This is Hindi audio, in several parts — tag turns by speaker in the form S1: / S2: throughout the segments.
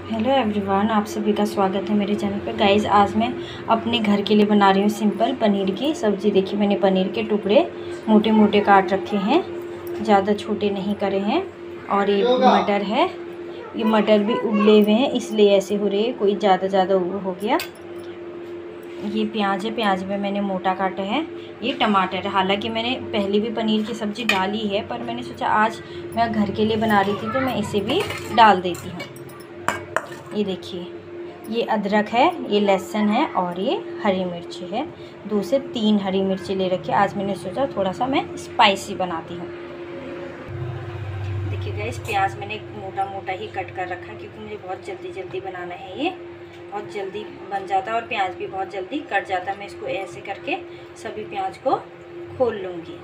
S1: हेलो एवरीवन, आप सभी का स्वागत है मेरे चैनल पर। गाइस, आज मैं अपने घर के लिए बना रही हूँ सिंपल पनीर की सब्ज़ी। देखिए, मैंने पनीर के टुकड़े मोटे मोटे काट रखे हैं, ज़्यादा छोटे नहीं करे हैं। और ये मटर है, ये मटर भी उबले हुए हैं इसलिए ऐसे हो रहे हैं, कोई ज़्यादा हो गया। ये प्याज है, प्याज में मैंने मोटा काटा है। ये टमाटर है, हालांकि मैंने पहले भी पनीर की सब्ज़ी डाली है, पर मैंने सोचा आज मैं घर के लिए बना रही थी तो मैं इसे भी डाल देती हूँ। ये देखिए, ये अदरक है, ये लहसुन है और ये हरी मिर्ची है। 2 से 3 हरी मिर्ची ले रखी है। आज मैंने सोचा थोड़ा सा मैं स्पाइसी बनाती हूँ। देखिए गाइस, प्याज मैंने मोटा मोटा ही कट कर रखा है क्योंकि मुझे बहुत जल्दी बनाना है। ये बहुत जल्दी बन जाता है और प्याज भी बहुत जल्दी कट जाता है। मैं इसको ऐसे करके सभी प्याज को खोल लूँगी।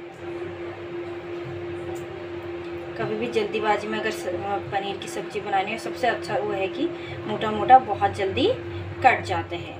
S1: कभी भी जल्दीबाजी में अगर पनीर की सब्ज़ी बनानी हो, सबसे अच्छा वो है कि मोटा मोटा बहुत जल्दी कट जाते हैं।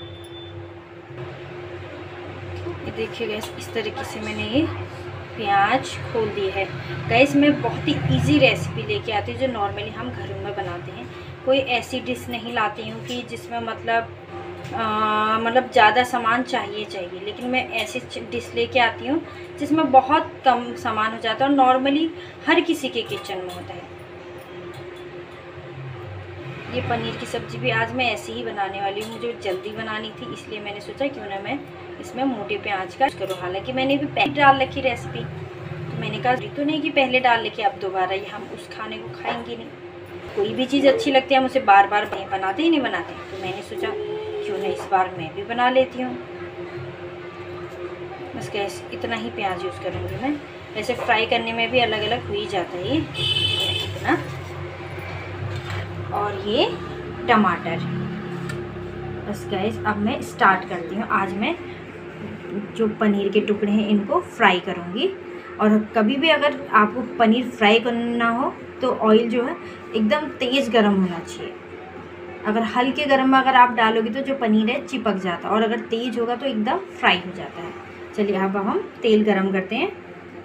S1: ये देखिए गैस, इस तरीके से मैंने ये प्याज खोल दी है। गैस, मैं बहुत ही इजी रेसिपी लेके आती हूँ जो नॉर्मली हम घरों में बनाते हैं। कोई ऐसी डिश नहीं लाती हूँ कि जिसमें मतलब ज़्यादा सामान चाहिए, लेकिन मैं ऐसी डिश लेके आती हूँ जिसमें बहुत कम सामान हो जाता है और नॉर्मली हर किसी के किचन में होता है। ये पनीर की सब्ज़ी भी आज मैं ऐसे ही बनाने वाली हूँ। मुझे जल्दी बनानी थी इसलिए मैंने सोचा क्यों ना मैं इसमें मोटे प्याज का करूँ। हालांकि मैंने भी पहले डाल रखी रेसिपी, तो मैंने कहा तो नहीं कि पहले डाल रखी अब दोबारा ये हम उस खाने को खाएंगे नहीं। कोई भी चीज़ अच्छी लगती है हम उसे बार बार बनाते ही नहीं बनाते, तो मैंने सोचा क्यों ना इस बार मैं भी बना लेती हूँ। बस गैस इतना ही प्याज यूज़ करूँगी मैं। वैसे फ्राई करने में भी अलग अलग हो ही जाता है ये इतना। और ये टमाटर। बस गैस, अब मैं स्टार्ट करती हूँ। आज मैं जो पनीर के टुकड़े हैं इनको फ्राई करूँगी। और कभी भी अगर आपको पनीर फ्राई करना हो तो ऑयल जो है एकदम तेज़ गर्म होना चाहिए। अगर हल्के गर्म में अगर आप डालोगे तो जो पनीर है चिपक जाता है, और अगर तेज़ होगा तो एकदम फ्राई हो जाता है। चलिए अब हम तेल गरम करते हैं।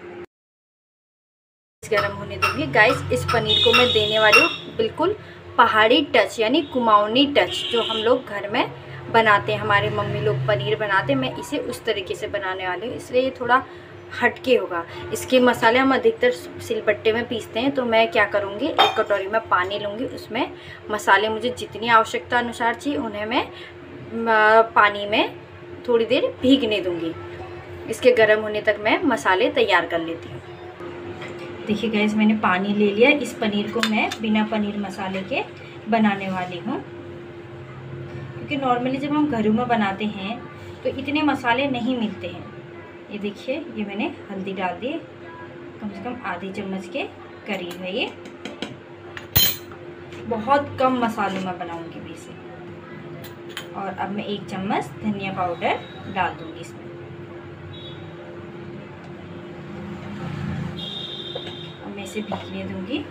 S1: गरम होने देंगे। गाइस, इस पनीर को मैं देने वाली हूँ बिल्कुल पहाड़ी टच, यानी कुमाऊनी टच, जो हम लोग घर में बनाते हैं। हमारे मम्मी लोग पनीर बनाते हैं, मैं इसे उस तरीके से बनाने वाली हूँ, इसलिए ये थोड़ा हटके होगा। इसके मसाले हम अधिकतर सिलबट्टे में पीसते हैं, तो मैं क्या करूँगी, एक कटोरी में पानी लूँगी, उसमें मसाले मुझे जितनी आवश्यकता अनुसार चाहिए उन्हें मैं पानी में थोड़ी देर भीगने दूँगी। इसके गर्म होने तक मैं मसाले तैयार कर लेती हूँ। देखिए गैस, मैंने पानी ले लिया। इस पनीर को मैं बिना पनीर मसाले के बनाने वाली हूँ, क्योंकि नॉर्मली जब हम घरों में बनाते हैं तो इतने मसाले नहीं मिलते हैं। ये देखिए, ये मैंने हल्दी डाल दी, कम से कम आधी चम्मच के करीब है ये। बहुत कम मसालों में बनाऊंगी भी इसे। और अब मैं 1 चम्मच धनिया पाउडर डाल दूंगी इसमें। अब मैं इसे भीगने दूंगी।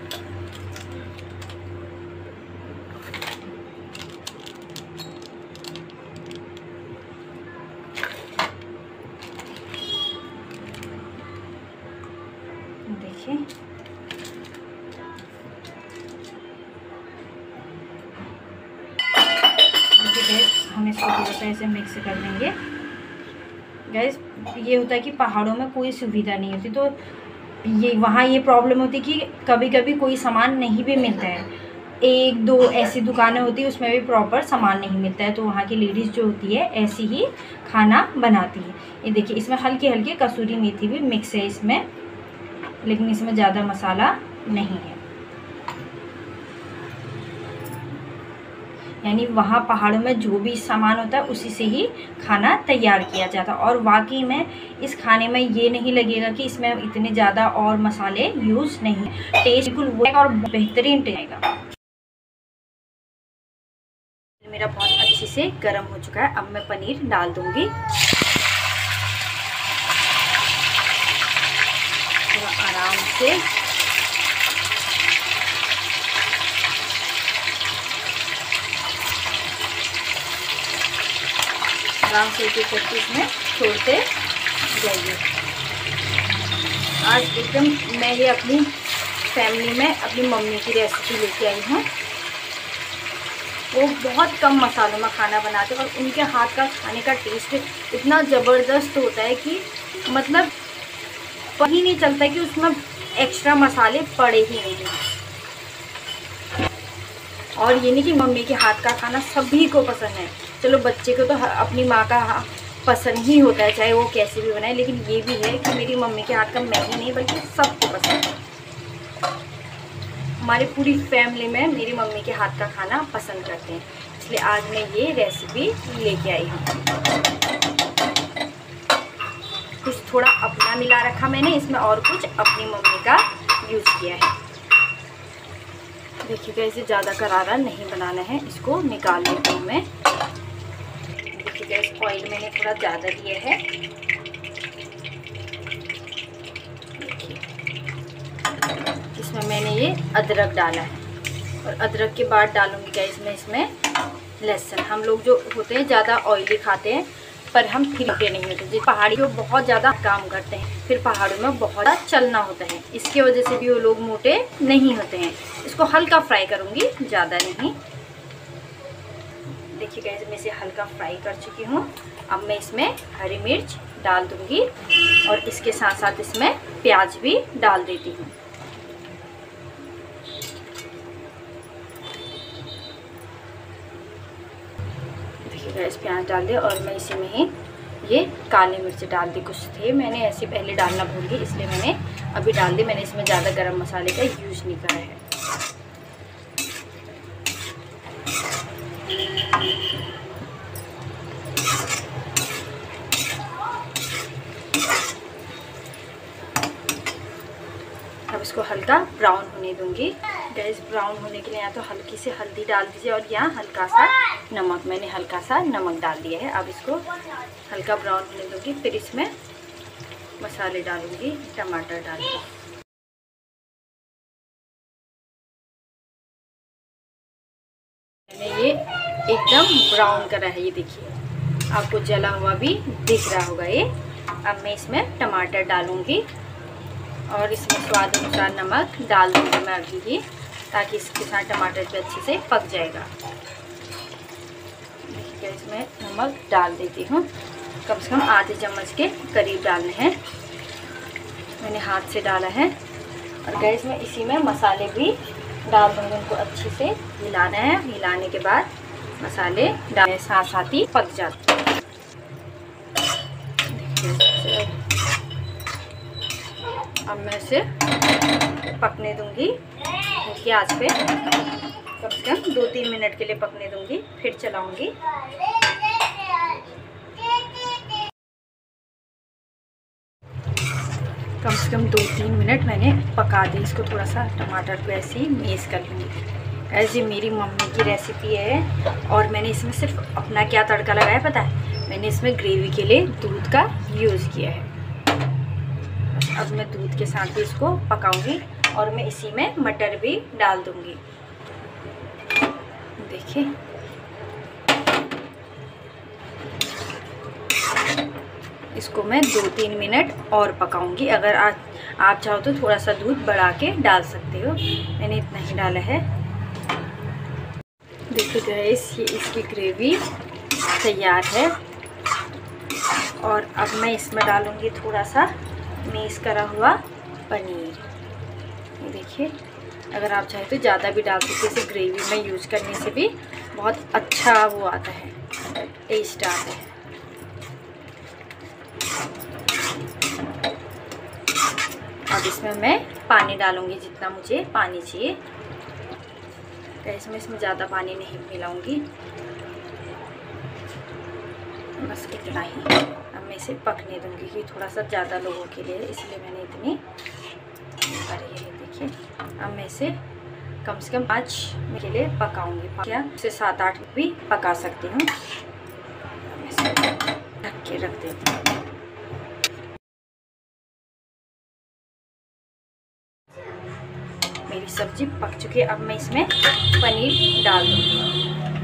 S1: देखिए, हम इसको थोड़ा सा ऐसे मिक्स कर देंगे। गैस, ये होता है कि पहाड़ों में कोई सुविधा नहीं होती, तो ये वहाँ ये प्रॉब्लम होती है कि कभी कभी कोई सामान नहीं भी मिलता है। 1-2 ऐसी दुकानें होती है उसमें भी प्रॉपर सामान नहीं मिलता है, तो वहाँ की लेडीज़ जो होती है ऐसी ही खाना बनाती है। ये देखिए, इसमें हल्के हल्के कसूरी मेथी भी मिक्स है इसमें, लेकिन इसमें ज़्यादा मसाला नहीं है। यानी वहाँ पहाड़ों में जो भी सामान होता है उसी से ही खाना तैयार किया जाता है। और वाकई में इस खाने में ये नहीं लगेगा कि इसमें इतने ज़्यादा और मसाले यूज़ नहीं, टेस्ट बिल्कुल वो और बेहतरीन टेस्ट आएगा। मेरा बहुत अच्छे से गर्म हो चुका है। अब मैं पनीर डाल दूँगी। थोड़ा आराम से करके इसमें छोड़ते जाइए। आज एकदम मैं ये अपनी फैमिली में अपनी मम्मी की रेसिपी लेके आई हूँ। वो बहुत कम मसालों में खाना बनाते हैं और उनके हाथ का खाने का टेस्ट इतना ज़बरदस्त होता है कि मतलब पता ही नहीं चलता कि उसमें एक्स्ट्रा मसाले पड़े ही नहीं। और ये नहीं कि मम्मी के हाथ का खाना सभी को पसंद है, चलो बच्चे को तो अपनी माँ का पसंद ही होता है चाहे वो कैसे भी बनाए, लेकिन ये भी है कि मेरी मम्मी के हाथ का मैं ही नहीं बल्कि सबको पसंद है। हमारी पूरी फैमिली में मेरी मम्मी के हाथ का खाना पसंद करते हैं, इसलिए आज मैं ये रेसिपी लेके आई हूँ। कुछ थोड़ा अपना मिला रखा मैंने इसमें और कुछ अपनी मम्मी का यूज़ किया है। देखिएगा इसे ज़्यादा करारा नहीं बनाना है, इसको निकाल लेती हूँ मैं। देखिएगा इस ऑयल मैंने थोड़ा ज़्यादा लिया है। इसमें मैंने ये अदरक डाला है और अदरक के बाद डालूंगी गाइस मैं इसमें लहसुन। हम लोग जो होते हैं ज़्यादा ऑयली खाते हैं पर हम फिरते नहीं होते, जो पहाड़ी वो बहुत ज़्यादा काम करते हैं, फिर पहाड़ों में बहुत ज़्यादा चलना होता है, इसकी वजह से भी वो लोग मोटे नहीं होते हैं। इसको हल्का फ्राई करूँगी, ज़्यादा नहीं। देखिए गाइस मैं इसे हल्का फ्राई कर चुकी हूँ। अब मैं इसमें हरी मिर्च डाल दूँगी और इसके साथ साथ इसमें प्याज भी डाल देती हूँ। गैस प्याज डाल दिया और मैं इसी में ही ये काली मिर्च डाल दी। कुछ थे मैंने ऐसे पहले डालना भूल गई इसलिए मैंने अभी डाल दी। मैंने इसमें ज़्यादा गरम मसाले का यूज़ नहीं करा है। अब इसको हल्का ब्राउन होने दूंगी। गैस ब्राउन होने के लिए या तो हल्की सी हल्दी डाल दीजिए और यहाँ हल्का सा नमक, मैंने हल्का सा नमक डाल दिया है। अब इसको हल्का ब्राउन होने दूंगी, फिर इसमें मसाले डालूंगी, टमाटर डालूंगी। मैंने ये एकदम ब्राउन करा है, ये देखिए आपको जला हुआ भी दिख रहा होगा ये। अब मैं इसमें टमाटर डालूंगी और इसमें स्वाद अनुसार नमक डाल दूँगी मैं अभी ही, ताकि इसके साथ टमाटर भी अच्छे से पक जाएगा। देखिए इसमें नमक डाल देती हूँ, कम से कम आधे चम्मच के करीब डालने हैं, मैंने हाथ से डाला है। और गैस में इसी में मसाले भी डाल दूँगी, उनको अच्छे से हिलाना है। हिलाने के बाद मसाले डालने साथ साथ ही पक जाते हैं। अब मैं इसे पकने दूंगी हल्की आंच पे, कम से कम 2-3 मिनट के लिए पकने दूंगी, फिर चलाऊंगी। कम से कम 2-3 मिनट मैंने पका दी इसको। थोड़ा सा टमाटर को ऐसे ही मेश कर लूँगी। ऐसे मेरी मम्मी की रेसिपी है और मैंने इसमें सिर्फ अपना क्या तड़का लगाया पता है, मैंने इसमें ग्रेवी के लिए दूध का यूज़ किया है। अब मैं दूध के साथ भी इसको पकाऊंगी और मैं इसी में मटर भी डाल दूंगी। देखिए इसको मैं 2-3 मिनट और पकाऊंगी। अगर आप चाहो तो थोड़ा सा दूध बढ़ा के डाल सकते हो, मैंने इतना ही डाला है। देखिए गाइस ये इसकी ग्रेवी तैयार है और अब मैं इसमें डालूंगी थोड़ा सा मेश करा हुआ पनीर। ये देखिए अगर आप चाहे तो ज़्यादा भी डाल सकते, इसे ग्रेवी में यूज़ करने से भी बहुत अच्छा वो आता है, टेस्ट आता है। अब इसमें मैं पानी डालूंगी जितना मुझे पानी चाहिए। तो इसमें ज़्यादा पानी नहीं मिलाऊंगी, बस इतना ही। अब मैं इसे पकने दूंगी कि थोड़ा सा ज़्यादा लोगों के लिए, इसलिए मैंने इतनी करी है। देखिए अब मैं इसे कम से कम 5 मिनट के लिए पकाऊंगी, क्या इसे 7-8 मिनट भी पका सकती हूँ। इसे ढक के रख देती हूँ। मेरी सब्जी पक चुकी है, अब मैं इसमें पनीर डाल दूँगी।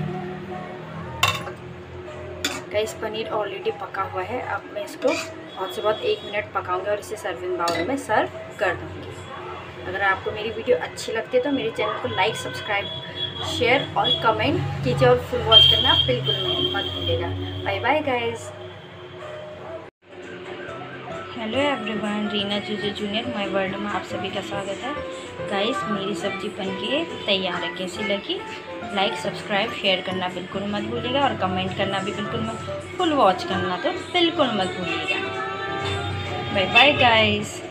S1: गाइस पनीर ऑलरेडी पका हुआ है। अब मैं इसको बहुत से बहुत 1 मिनट पकाऊंगी और इसे सर्विंग बाउल में सर्व कर दूँगी। अगर आपको मेरी वीडियो अच्छी लगती है तो मेरे चैनल को लाइक सब्सक्राइब शेयर और कमेंट कीजिए और फुल वॉच करना बिल्कुल मत भूलिएगा। Bye bye guys. Hello everyone, Reena Juju junior my world में आप सभी का स्वागत है। गाइस मेरी सब्जी बनके तैयार है, कैसी लगी लाइक सब्सक्राइब शेयर करना बिल्कुल मत भूलिएगा और कमेंट करना भी बिल्कुल मत, फुल वॉच करना तो बिल्कुल मत भूलिएगा। Bye bye guys.